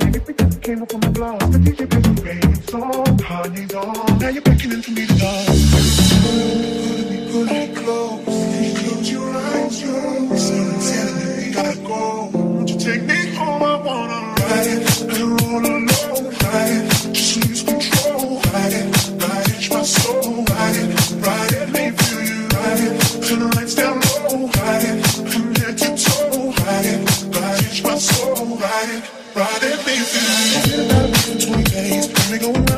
Came up on the block, the DJ plays a favorite song. Honey's on, now you're beckoning for me to dance. Put me close. Close your eyes, you're telling me gotta go. Won't you take me home? I wanna ride it. I don't wanna know. Ride it, just lose control. Ride it, my soul. Ride it, let me feel you. Ride it, turn the lights down low. Ride it, from head to toe. Ride it, my soul. Ride it, baby. Forget about it in 20 days. Let me go around.